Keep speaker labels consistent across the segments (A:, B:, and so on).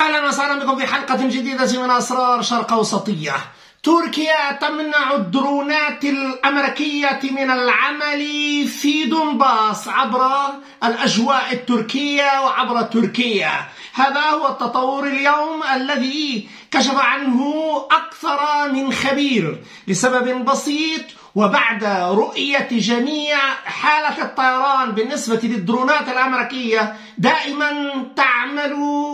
A: أهلا وسهلا بكم في حلقة جديدة من أسرار شرق أوسطية. تركيا تمنع الدرونات الأمريكية من العمل في دونباس عبر الأجواء التركية وعبر تركيا. هذا هو التطور اليوم الذي كشف عنه أكثر من خبير لسبب بسيط، وبعد رؤية جميع حالة الطيران بالنسبة للدرونات الأمريكية دائما تعمل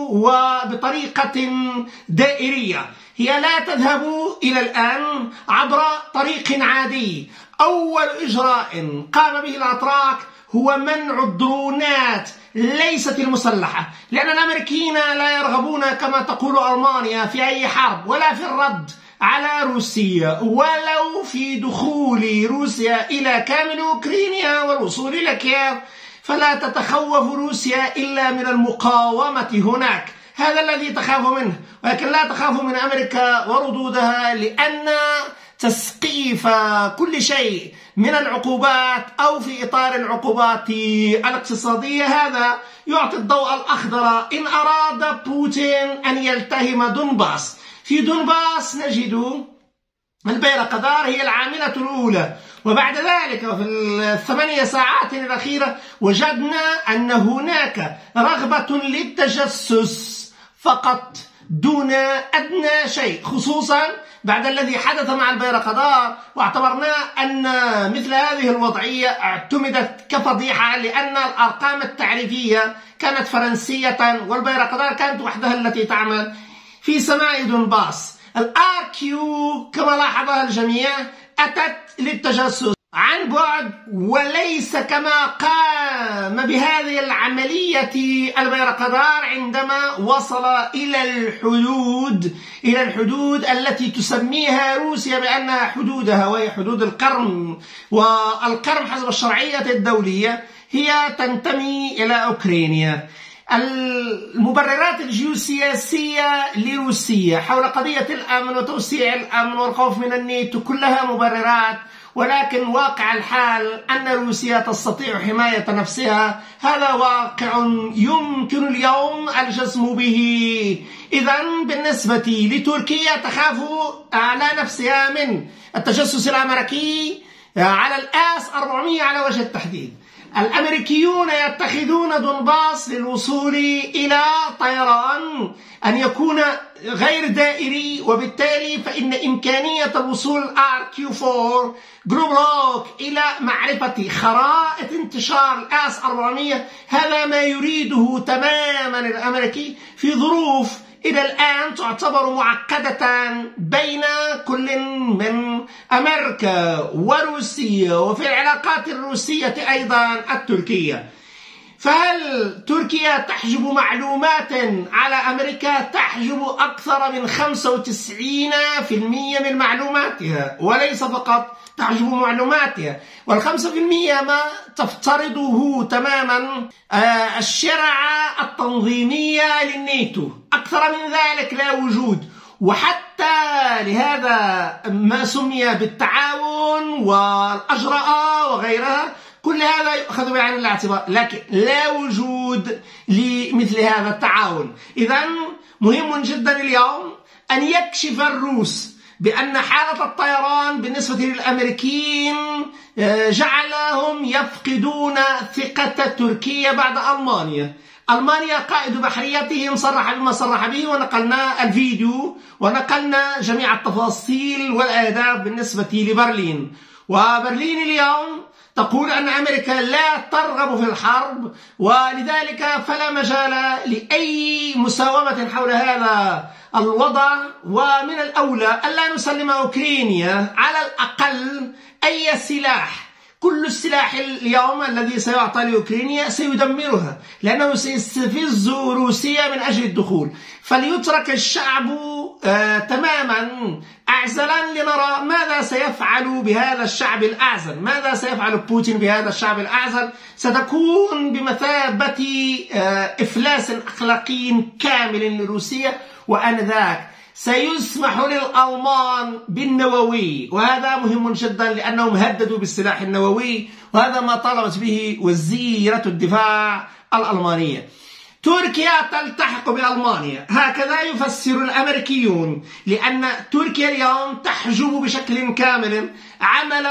A: وبطريقة دائرية. هي لا تذهب إلى الآن عبر طريق عادي. أول إجراء قام به الأتراك هو منع الدرونات ليست المسلحة، لأن الأمريكيين لا يرغبون كما تقول ألمانيا في أي حرب ولا في الرد على روسيا، ولو في دخول روسيا إلى كامل أوكرانيا والوصول إلى كييف، فلا تتخوف روسيا إلا من المقاومة هناك. هذا الذي تخاف منه، ولكن لا تخاف من أمريكا وردودها، لأن تسقيف كل شيء من العقوبات أو في إطار العقوبات الاقتصادية هذا يعطي الضوء الأخضر إن أراد بوتين أن يلتهم دونباس. في دونباس نجد البيرقدار هي العاملة الأولى، وبعد ذلك في ال8 ساعات الأخيرة وجدنا أن هناك رغبة للتجسس فقط دون أدنى شيء، خصوصا بعد الذي حدث مع البيرقدار، واعتبرنا أن مثل هذه الوضعية اعتمدت كفضيحة، لأن الأرقام التعريفية كانت فرنسية والبيرقدار كانت وحدها التي تعمل في سماء دونباس. الآركيو كما لاحظها الجميع أتت للتجسس عن بعد، وليس كما قام بهذه العملية البيرقدار عندما وصل إلى الحدود التي تسميها روسيا بأنها حدودها، وهي حدود القرم، والقرم حسب الشرعية الدولية هي تنتمي إلى أوكرانيا. المبررات الجيوسياسية لروسيا حول قضية الأمن وتوسيع الأمن والخوف من الناتو كلها مبررات، ولكن واقع الحال أن روسيا تستطيع حماية نفسها. هذا واقع يمكن اليوم الجزم به. إذن بالنسبة لتركيا تخاف على نفسها من التجسس الأمريكي على الآس 400 على وجه التحديد. الأمريكيون يتخذون دونباس للوصول إلى طيران أن يكون غير دائري، وبالتالي فإن إمكانية الوصول RQ4 جروبلوك إلى معرفة خرائط انتشار الآس 400 هذا ما يريده تماما الأمريكي في ظروف إلى الآن تعتبر معقدة بين كل من أمريكا وروسيا، وفي العلاقات الروسية أيضا التركية. فهل تركيا تحجب معلومات على أمريكا؟ تحجب أكثر من 95% من معلوماتها، وليس فقط تحجب معلوماتها، وال5% ما تفترضه تماما الشرعة التنظيمية للناتو. أكثر من ذلك لا وجود، وحتى لهذا ما سمي بالتعاون والأجراء وغيرها، كل هذا يؤخذ بعين الاعتبار، لكن لا وجود لمثل هذا التعاون. إذن مهم جدا اليوم أن يكشف الروس بأن حالة الطيران بالنسبة للأمريكيين جعلهم يفقدون ثقة تركيا بعد ألمانيا. ألمانيا قائد بحريتهم صرح بما صرح به، ونقلنا الفيديو ونقلنا جميع التفاصيل والآداب بالنسبة لبرلين. وبرلين اليوم تقول أن أمريكا لا ترغب في الحرب، ولذلك فلا مجال لأي مساومة حول هذا الوضع، ومن الأولى ألا نسلم أوكرانيا على الأقل أي سلاح. كل السلاح اليوم الذي سيعطى لأوكرانيا سيدمرها، لأنه سيستفز روسيا من أجل الدخول. فليترك الشعب تماما أعزلا لنرى ماذا سيفعل بهذا الشعب الأعزل، ماذا سيفعل بوتين بهذا الشعب الأعزل. ستكون بمثابة إفلاس أخلاقي كامل لروسيا، وآنذاك سيسمح للألمان بالنووي، وهذا مهم جدا لأنهم هددوا بالسلاح النووي، وهذا ما طالبت به وزيرة الدفاع الألمانية. تركيا تلتحق بألمانيا، هكذا يفسر الأمريكيون، لأن تركيا اليوم تحجب بشكل كامل عمل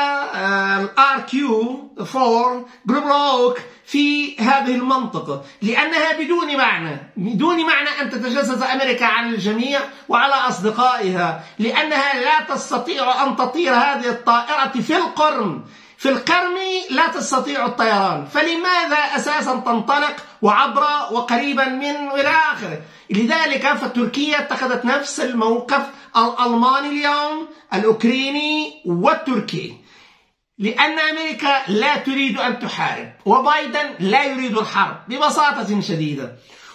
A: الRQ4 بلوك في هذه المنطقة، لأنها بدون معنى أن تتجسس أمريكا عن الجميع وعلى أصدقائها، لأنها لا تستطيع أن تطير هذه الطائرة في القرم لا تستطيع الطيران، فلماذا أساسا تنطلق وعبر وقريبا من إلى آخره؟ لذلك فتركيا اتخذت نفس الموقف الألماني اليوم، الأوكراني والتركي، لأن أمريكا لا تريد أن تحارب وبايدن لا يريد الحرب ببساطة شديدة.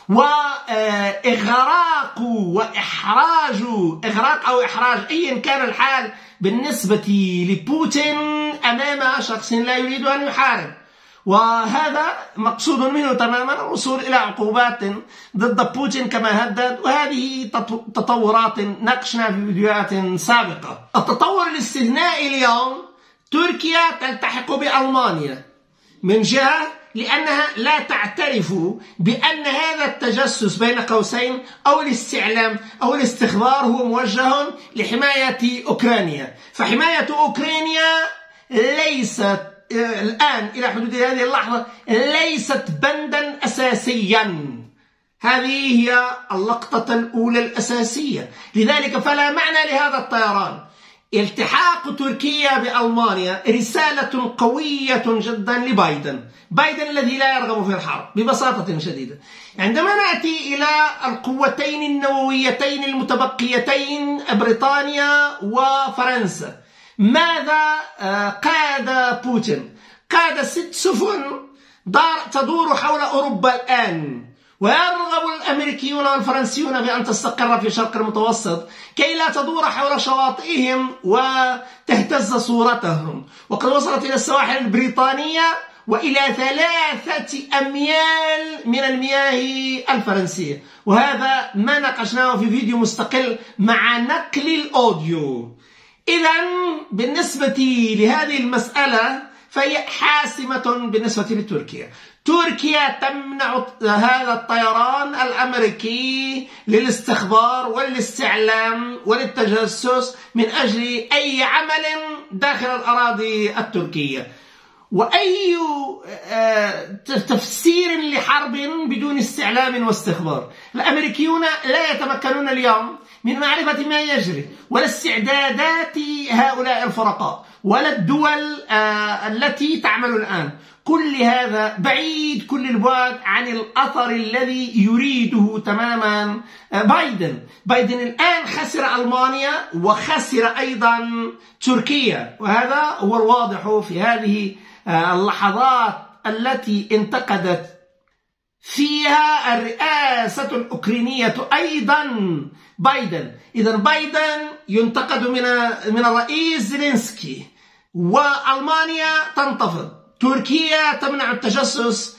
A: وإغراق وإحراج إحراج أيا كان الحال بالنسبة لبوتين أمام شخص لا يريد أن يحارب، وهذا مقصود منه تماما الوصول إلى عقوبات ضد بوتين كما هدد، وهذه تطورات ناقشنا في فيديوهات سابقة. التطور الاستثنائي اليوم تركيا تلتحق بألمانيا من جهة لأنها لا تعترف بأن هذا التجسس بين قوسين أو الاستعلام أو الاستخبار هو موجه لحماية أوكرانيا، فحماية أوكرانيا ليست الآن إلى حدود هذه اللحظة ليست بندا أساسيا. هذه هي اللقطة الأولى الأساسية، لذلك فلا معنى لهذا الطيران. التحاق تركيا بألمانيا رسالة قوية جدا لبايدن الذي لا يرغب في الحرب ببساطة شديدة. عندما نأتي إلى القوتين النوويتين المتبقيتين بريطانيا وفرنسا، ماذا قاد بوتين؟ قاد 6 سفن تدور حول أوروبا الآن، ويرغب الأمريكيون والفرنسيون بأن تستقر في شرق المتوسط كي لا تدور حول شواطئهم وتهتز صورتهم، وقد وصلت إلى السواحل البريطانية وإلى 3 أميال من المياه الفرنسية، وهذا ما ناقشناه في فيديو مستقل مع نقل الأوديو. إذن بالنسبة لهذه المسألة فهي حاسمة بالنسبة لتركيا. تركيا تمنع هذا الطيران الأمريكي للاستخبار والاستعلام وللتجسس من أجل أي عمل داخل الأراضي التركية. وأي تفسير لحرب بدون استعلام واستخبار؟ الأمريكيون لا يتمكنون اليوم من معرفة ما يجري ولا استعدادات هؤلاء الفرقاء ولا الدول التي تعمل الآن. كل هذا بعيد كل البعد عن الأثر الذي يريده تماما بايدن الآن خسر ألمانيا وخسر أيضا تركيا، وهذا هو الواضح في هذه اللحظات التي انتقدت فيها الرئاسة الأوكرانية أيضا بايدن. إذن بايدن ينتقد من الرئيس زيلينسكي، وألمانيا تنتفض. تركيا تمنع التجسس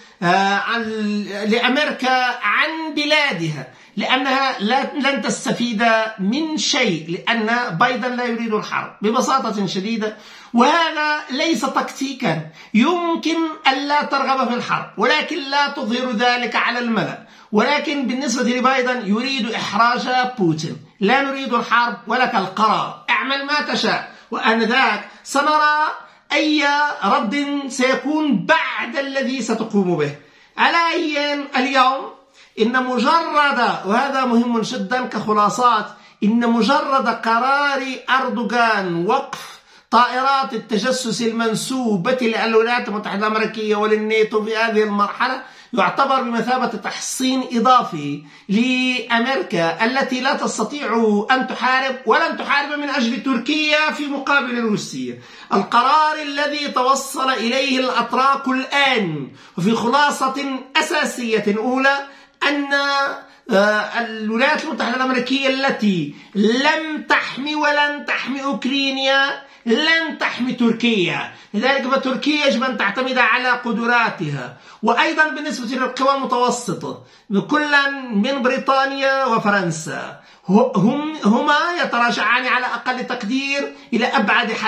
A: لأمريكا عن بلادها لأنها لن تستفيد من شيء، لأن بايدن لا يريد الحرب ببساطة شديدة. وهذا ليس تكتيكا، يمكن ألا ترغب في الحرب ولكن لا تظهر ذلك على الملأ. ولكن بالنسبة لبايدن يريد إحراج بوتين، لا نريد الحرب ولك القرار، اعمل ما تشاء، وآنذاك سنرى أي رد سيكون بعد الذي ستقوم به. على اليوم إن مجرد، وهذا مهم جدا كخلاصات، إن مجرد قرار أردوغان وقف طائرات التجسس المنسوبة للولايات المتحدة الأمريكية وللناتو في هذه المرحلة يعتبر بمثابة تحصين إضافي لأمريكا التي لا تستطيع أن تحارب ولن تحارب من أجل تركيا في مقابل روسيا. القرار الذي توصل إليه الأتراك الآن وفي خلاصة أساسية أولى أن الولايات المتحدة الأمريكية التي لم تحمي ولن تحمي أوكرانيا لن تحمي تركيا، لذلك فتركيا يجب أن تعتمد على قدراتها. وأيضا بالنسبة للقوى المتوسطة كلا من بريطانيا وفرنسا هما يتراجعان على أقل تقدير إلى أبعد حد،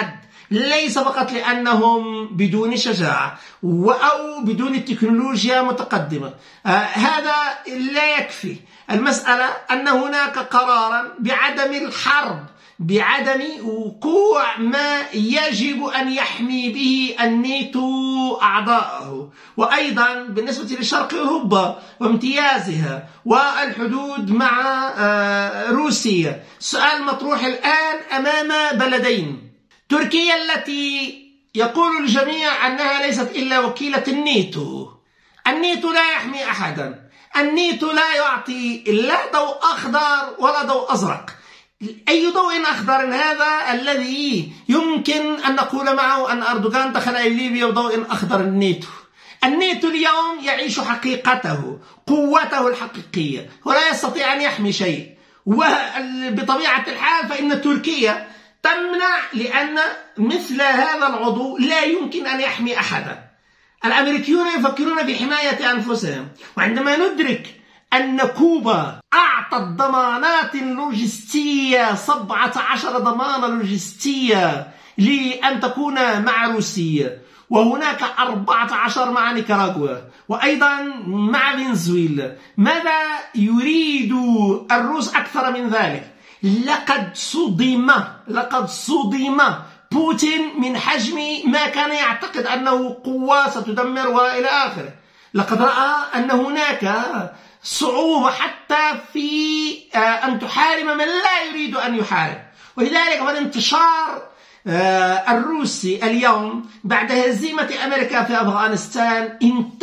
A: ليس فقط لأنهم بدون شجاعة أو بدون التكنولوجيا متقدمة. هذا لا يكفي. المسألة أن هناك قرارا بعدم الحرب، بعدم وقوع ما يجب أن يحمي به الناتو أعضاءه، وأيضا بالنسبة لشرق أوروبا وامتيازها والحدود مع روسيا. السؤال مطروح الآن أمام بلدين: تركيا التي يقول الجميع أنها ليست إلا وكيلة الناتو. الناتو لا يحمي أحدا، الناتو لا يعطي لا ضوء أخضر ولا ضوء أزرق. أي ضوء أخضر هذا الذي يمكن أن نقول معه أن أردوغان دخل إلى ليبيا بضوء أخضر الناتو؟ الناتو اليوم يعيش حقيقته، قوته الحقيقية، ولا يستطيع أن يحمي شيء. وبطبيعة الحال فإن تركيا تمنع، لأن مثل هذا العضو لا يمكن أن يحمي أحدا. الأمريكيون يفكرون في حماية أنفسهم، وعندما ندرك أن كوبا أعطت ضمانات لوجستية 17 ضمانة لوجستية لأن تكون مع روسيا، وهناك 14 مع نيكاراغوا، وأيضا مع فنزويلا، ماذا يريد الروس أكثر من ذلك؟ لقد صدم بوتين من حجم ما كان يعتقد أنه قوة ستدمر وإلى آخره. لقد رأى أن هناك صعوبة حتى في أن تحارب من لا يريد أن يحارب. ولذلك فالانتشار الروسي اليوم بعد هزيمة أمريكا في أفغانستان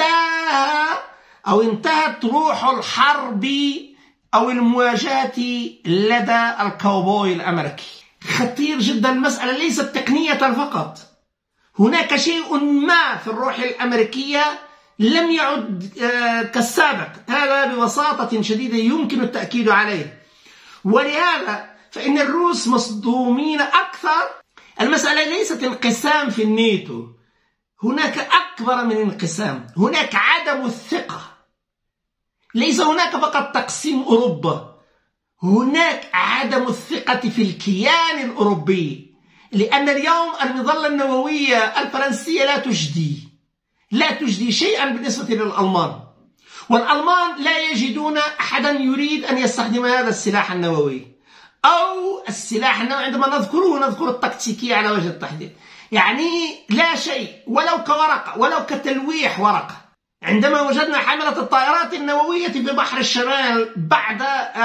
A: انتهت روح الحرب أو المواجهة لدى الكاوبوي الأمريكي. خطير جدا. المسألة ليست تقنية فقط، هناك شيء ما في الروح الأمريكية لم يعد كالسابق. هذا ببساطة شديدة يمكن التأكيد عليه، ولهذا فإن الروس مصدومين أكثر. المسألة ليست انقسام في الناتو، هناك أكبر من انقسام، هناك عدم الثقة. ليس هناك فقط تقسيم أوروبا، هناك عدم الثقة في الكيان الأوروبي، لأن اليوم المظلة النووية الفرنسية لا تجدي شيئا بالنسبة للألمان، والألمان لا يجدون أحدا يريد أن يستخدم هذا السلاح النووي أو السلاح النووي. عندما نذكر التكتيكية على وجه التحديد، يعني لا شيء ولو كورقة ولو كتلويح ورقة. عندما وجدنا حملة الطائرات النووية في بحر الشمال بعد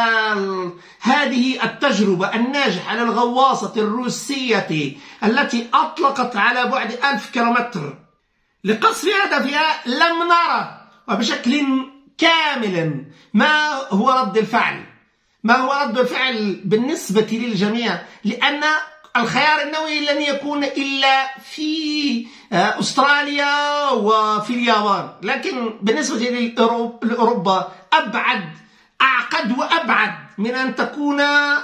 A: هذه التجربة الناجحة للغواصة الروسية التي أطلقت على بعد 1000 كيلومتر لقصف هدفها، لم نرى وبشكل كامل ما هو رد الفعل بالنسبة للجميع، لأن الخيار النووي لن يكون إلا في أستراليا وفي اليابان، لكن بالنسبة لأوروبا أعقد وأبعد من أن تكون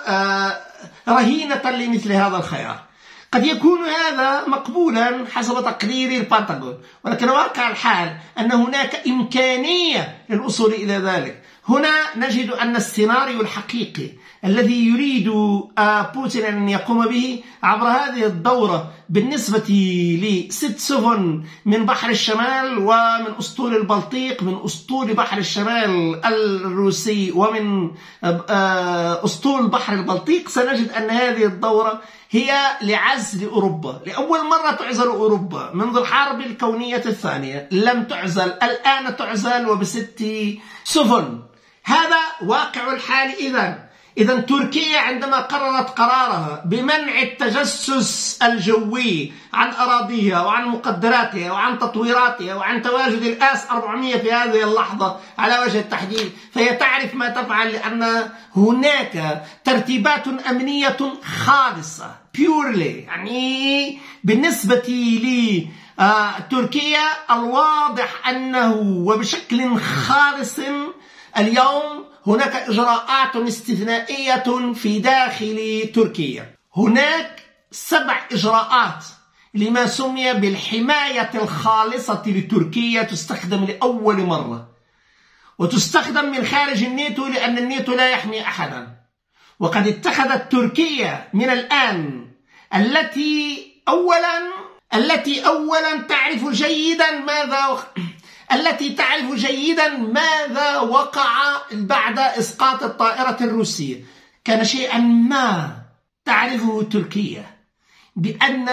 A: رهينة لمثل هذا الخيار. قد يكون هذا مقبولا حسب تقرير البنتاغون، ولكن واقع الحال أن هناك إمكانية للوصول إلى ذلك. هنا نجد أن السيناريو الحقيقي الذي يريد بوتين أن يقوم به عبر هذه الدورة بالنسبة ل6 سفن من بحر الشمال ومن أسطول البلطيق، من أسطول بحر الشمال الروسي ومن أسطول بحر البلطيق، سنجد أن هذه الدورة هي لعزل أوروبا. لأول مرة تعزل أوروبا منذ الحرب الكونية الثانية، لم تعزل، الآن تعزل وب6 سفن. هذا واقع الحال. إذا تركيا عندما قررت قرارها بمنع التجسس الجوي عن أراضيها وعن مقدراتها وعن تطويراتها وعن تواجد الآس 400 في هذه اللحظة على وجه التحديد، فهي تعرف ما تفعل، لأن هناك ترتيبات أمنية خالصة purely. يعني بالنسبة لتركيا الواضح أنه وبشكل خالص اليوم هناك إجراءات استثنائية في داخل تركيا. هناك 7 إجراءات لما سمي بالحماية الخالصة لتركيا تستخدم لأول مرة، وتستخدم من خارج الناتو لأن الناتو لا يحمي أحدا. وقد اتخذت تركيا من الآن التي أولا تعرف جيدا ماذا وقع بعد إسقاط الطائرة الروسية. كان شيئا ما تعرفه تركيا، بأن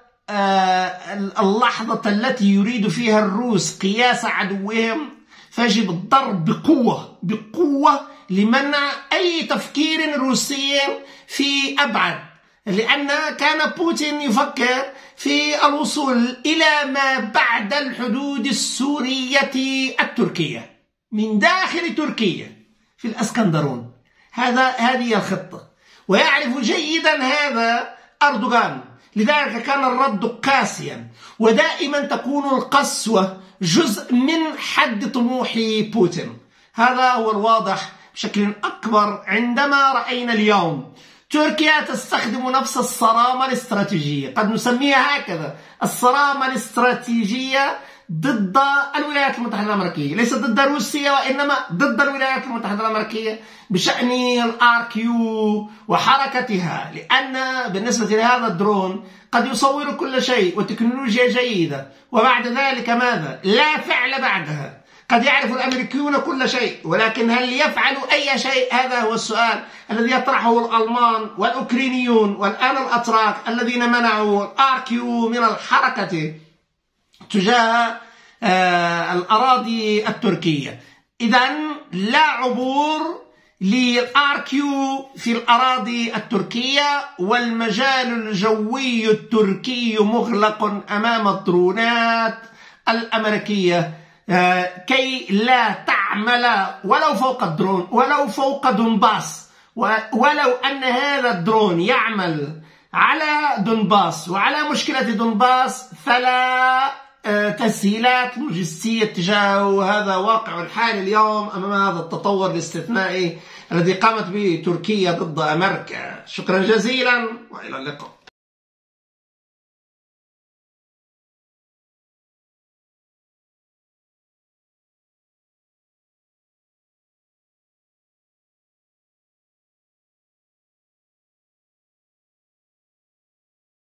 A: اللحظة التي يريد فيها الروس قياس عدوهم فيجب الضرب بقوة لمنع أي تفكير روسي في أبعد، لأن كان بوتين يفكر في الوصول إلى ما بعد الحدود السورية التركية من داخل تركيا في الأسكندرون. هذه الخطة، ويعرف جيدا هذا أردوغان، لذلك كان الرد قاسيا، ودائما تكون القسوة جزء من حد طموح بوتين. هذا هو الواضح بشكل أكبر عندما رأينا اليوم تركيا تستخدم نفس الصرامة الاستراتيجية، قد نسميها هكذا، الصرامة الاستراتيجية ضد الولايات المتحدة الأمريكية، ليس ضد روسيا وإنما ضد الولايات المتحدة الأمريكية بشأن الRQ وحركتها، لأن بالنسبة لهذا الدرون قد يصور كل شيء وتكنولوجيا جيدة، وبعد ذلك ماذا؟ لا فعل بعدها. قد يعرف الأمريكيون كل شيء، ولكن هل يفعلوا أي شيء؟ هذا هو السؤال الذي يطرحه الألمان والأوكرانيون والآن الأتراك الذين منعوا الRQ من الحركة تجاه الأراضي التركية. إذن لا عبور للRQ في الأراضي التركية، والمجال الجوي التركي مغلق أمام الدرونات الأمريكية كي لا تعمل ولو فوق الدرون، ولو فوق دونباس، ولو أن هذا الدرون يعمل على دونباس وعلى مشكلة دونباس فلا تسهيلات لوجستية تجاهه. هذا واقع الحال اليوم أمام هذا التطور الاستثنائي الذي قامت به تركيا ضد أمريكا. شكرا جزيلا وإلى اللقاء.